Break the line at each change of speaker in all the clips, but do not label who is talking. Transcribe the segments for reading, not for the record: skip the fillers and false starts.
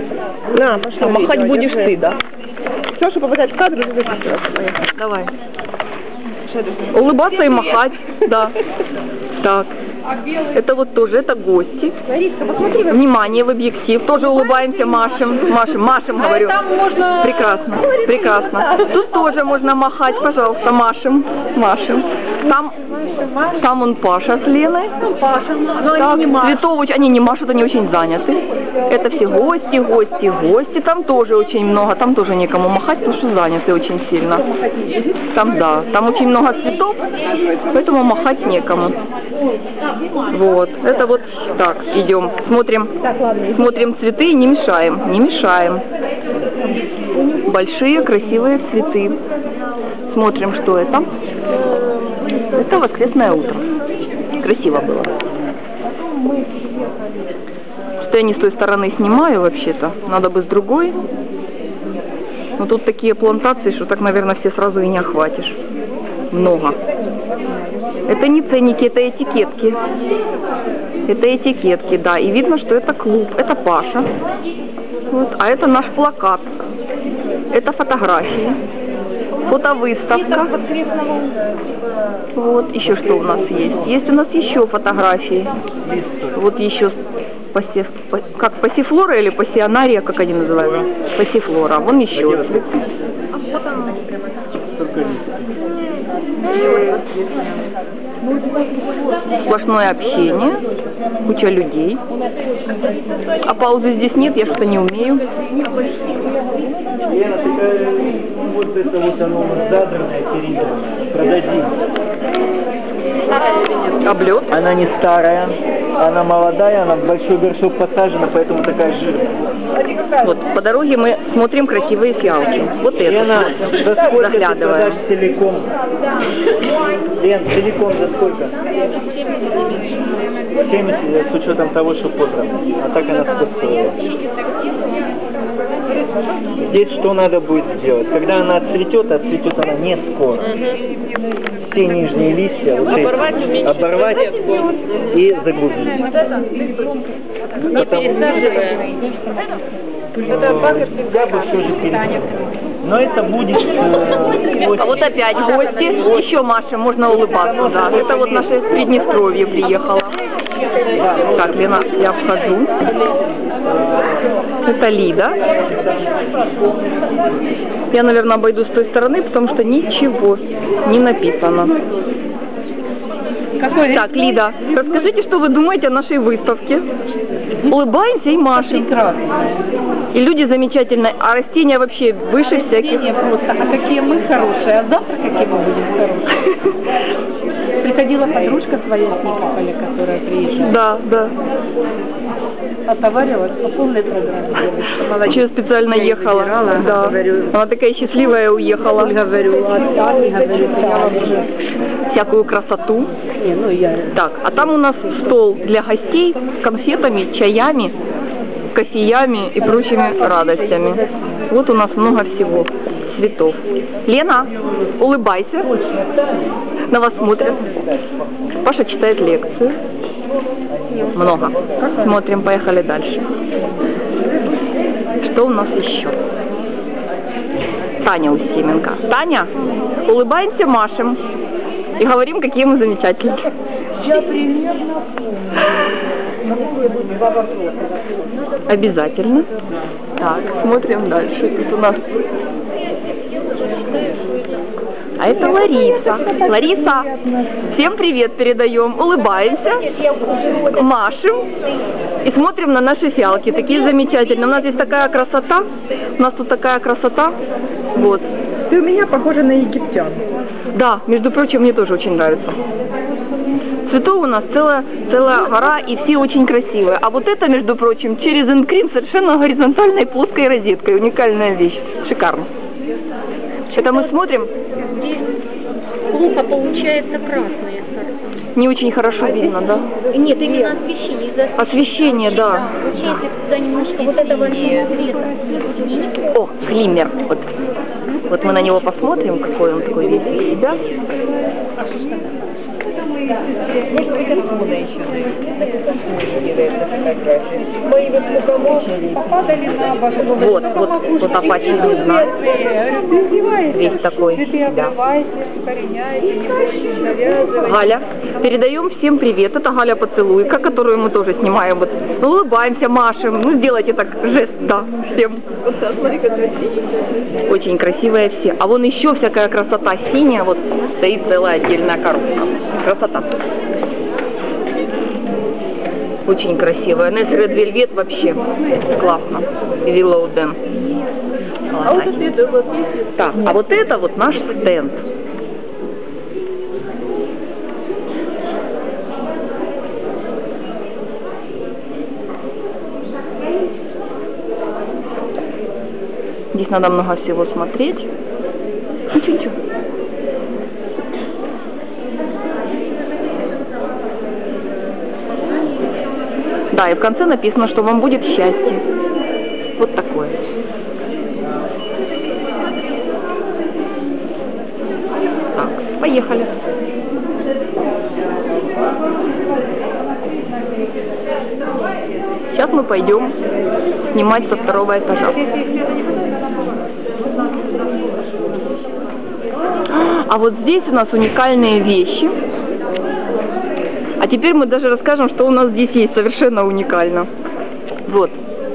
На, пошли.
А махать будешь ты, да?
Все, что попадает в кадр, это
Давай. Улыбаться и махать, да. Так. Это вот тоже, это гости.
Лариска, посмотри.
Внимание в объектив. Тоже улыбаемся, машем. Машем, говорю. Прекрасно, прекрасно. Тут тоже можно махать, пожалуйста, машем. Там он Паша с Леной. Так, цветов они не машут, они очень заняты. Это все гости. Там тоже очень много, там тоже некому махать, потому что заняты очень сильно. Там, да, там очень много цветов, поэтому махать некому. Вот, это вот так, идем, смотрим цветы и не мешаем. Большие красивые цветы. Смотрим, что это. Это воскресное утро. Красиво было. Что я не с той стороны снимаю вообще-то, надо бы с другой. Но тут такие плантации, что так, наверное, все сразу и не охватишь. Много. Это не ценники, это этикетки. Это этикетки, да. И видно, что это клуб, это Паша. Вот. А это наш плакат. Это фотографии. Фотовыставка. Вот, еще что у нас есть? Есть у нас еще фотографии. Вот еще как пассифлора или пассионария, как они называются? Пассифлора. Вон еще цветы. Сплошное общение, куча людей. А паузы здесь нет, я что-то не умею.
Лена, вот это вот оно задранное, передранное. Продадим.
Облет.
Она не старая, она молодая, она в большой горшок посажена, поэтому такая жирная.
Вот, по дороге мы смотрим красивые фиалки. Вот это.
Лена, за сколько ты
заглядываем.
продашь целиком? Лен, целиком за сколько? 70, с учетом того, что подрано. А так она 100 стоила. Здесь что надо будет сделать? Когда она отцветет она не скоро. Все нижние листья вот оборвать и заглубить.
Не пересаживая.
Я бы все же пересадил. Но это будет...
А вот опять гости. Еще, Маша, можно улыбаться, да. Это вот наше Приднестровье приехало. Так, Лена, я вхожу. Это Лида. Я, наверное, обойду с той стороны, потому что ничего не написано. Так, Лида, расскажите, что вы думаете о нашей выставке. Улыбаемся и машем. И люди замечательные, а растения вообще выше всяких.
Просто, а какие мы хорошие, а завтра какие мы будем хорошие. Приходила подружка твоя с Никополя, которая приезжала.
Да.
Отоварилась по полной программе.
Еще специально ехала. Да. Она такая счастливая уехала.
Говорю,
Всякую красоту. Так, а там у нас стол для гостей с конфетами, чаями, кофеями и прочими радостями. Вот у нас много всего цветов. Лена, улыбайся. На вас смотрят. Паша читает лекцию. Много. Смотрим, поехали дальше. Что у нас еще? Таня Устименко. Таня, улыбаемся, машем. И говорим, какие мы замечательные.
Я примерно
Обязательно. Так, смотрим дальше. Тут у нас... А это Лариса. Лариса, всем привет передаем. Улыбаемся, машем и смотрим на наши фиалки. Такие замечательные. У нас здесь такая красота. У нас тут такая красота. Вот.
Ты у меня похожа на египтян.
Да, между прочим, мне тоже очень нравится. Цветов у нас целая гора, и все очень красивые. А вот это, между прочим, через инкрин совершенно горизонтальной плоской розеткой. Уникальная вещь. Шикарно. Это мы смотрим.
Здесь плохо получается красные сорта.
Не очень хорошо видно, да?
Нет, именно освещение. Из-за
освещение, да.
Получается туда немножко вот этого цвета.
О, глиммер. Вот мы на него посмотрим, какой он такой весь из себя.
Может быть, отсюда еще. Мои попадали на башню.
Вот Апачи не знает. Весь такой, да. Галя, передаем всем привет. Это Галя Поцелуйка, которую мы тоже снимаем. Вот улыбаемся, машем. Ну, сделайте так жест, да, всем. Очень красивые все. А вон еще всякая красота синяя. Вот стоит целая отдельная коробка. Красота. Очень красивая. Несс Ред Вельвет вообще классно. Willow Den. А вот это вот. Так, а вот это вот наш стенд. Здесь надо много всего смотреть. Ну, чуть-чуть. Да, и в конце написано, что вам будет счастье. Вот такое. Так, поехали. Сейчас мы пойдем снимать со второго этажа. А вот здесь у нас уникальные вещи. А теперь мы даже расскажем, что у нас здесь есть совершенно уникально. Вот.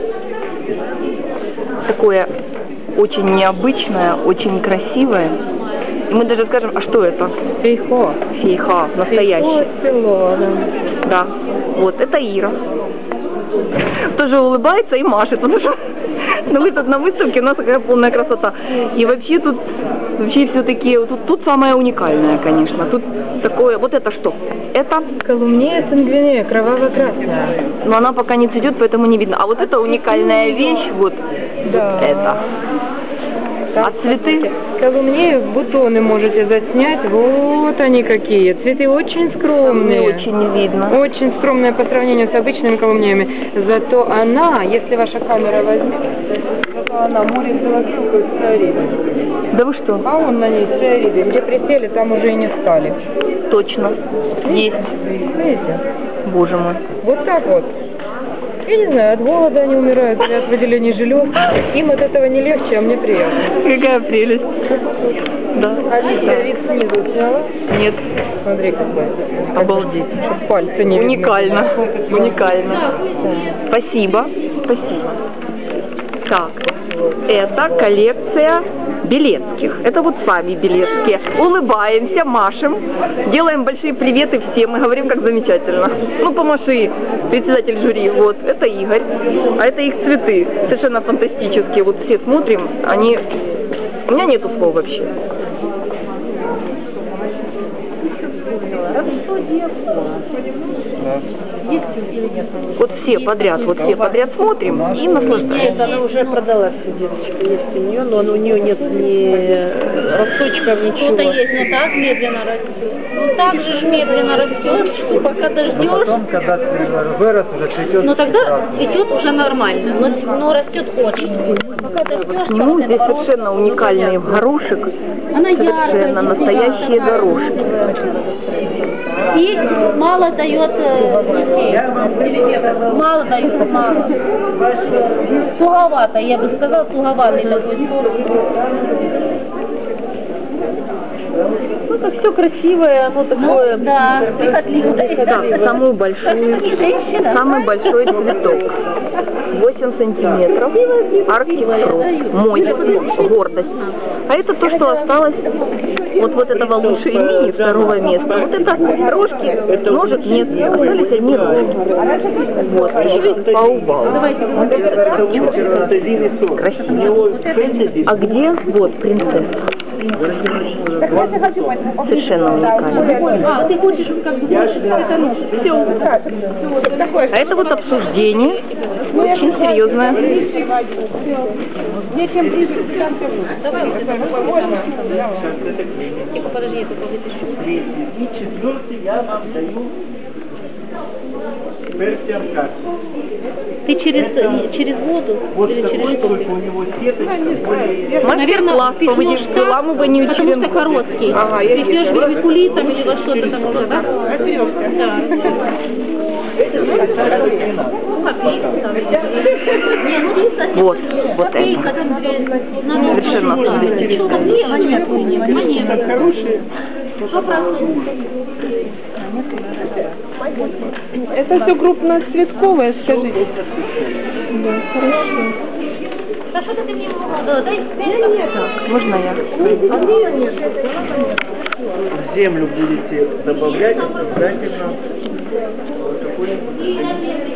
Такое очень необычное, очень красивое. И мы даже скажем, а что это?
Фейхо.
Фейха, настоящий.
Фейхо,
да. Вот, это Ира. Тоже улыбается и машет, потому что на выставке у нас такая полная красота. И вообще тут все такие, тут самое уникальное, конечно. Тут такое, вот это что? Это
Колумния сангвинея, кроваво-красная.
Но она пока не цветет, поэтому не видно. А вот это уникальная вещь, вот,
да.
Вот это. А цветы?
Колумнею бутоны можете заснять. Вот они какие. Цветы очень скромные.
Не очень видно.
Очень скромные по сравнению с обычными колумнеями. Зато она, если ваша камера возьмет, зато она море белокрылку с циаридом.
Да вы что?
А он на ней с циаридом. Где присели, там уже и не стали.
Точно. Есть.
Видите?
Боже мой.
Вот так вот. Я не знаю, от голода они умирают или от выделения желез. Им от этого не легче, а мне приятно.
Какая прелесть. Да.
Алиса, вид снизу сняла?
Нет.
Смотри какой.
Обалдеть.
Чтоб пальцы не
Уникально.
видно.
Уникально. Спасибо. Спасибо. Так. Это коллекция Белецких. Это вот сами Белецкие. Улыбаемся, машем, делаем большие приветы всем и говорим, как замечательно. Ну, помаши, председатель жюри. Вот, это Игорь. А это их цветы. Совершенно фантастические. Вот все смотрим, они... У меня нету слов вообще. Вот все подряд смотрим и наслаждаемся.
Нет, она уже продалась, девочка, есть у нее, но у нее нет ни росточков, ничего.
Что-то есть, но так медленно растет. Ну так же ж медленно растет, что пока дождешь.
Потом, когда вырос, уже цветет.
Но тогда цветет уже нормально, но растет очень. Пока дождешь,
Сниму здесь совершенно уникальный горошек.
она яркая,
Совершенно настоящие горошки.
И мало дает мало дает, мало. Туговато, я бы сказала, туговатый такой сорт.
Ну, так все красивое, оно такое...
Ну, да, прихотливое.
Так, самый большой цветок. 8 сантиметров. Арктик Фрост. Мой. Гордость. А это то, что осталось вот этого лучшей мини второго места. Вот это рожки, ножек нет. Остались одни рожки. Вот. Еще есть баубау. Красиво. А где? Вот, принцесса. Совершенно уникально.
А, ты хочешь как бы все.
А это вот обсуждение. Очень серьезное.
Давай, типа, подожди, я только выпишу.
И четвертый я вам даю
Ты через воду
Вот
или
такой,
через что?
только у него сеточка.
Мастер-класс по выламыванию
потому что
черенков.
короткий.
Ага,
Ты
я
пьешь вермикулитом или во что-то там уже, да? Да.
Вот это. Совершенно
Монеты.
Хорошие. Это все крупноцветковое, скажите. Да, хорошо.
Да что ты мне дай
Можно я?
В землю будете добавлять обязательно вот такой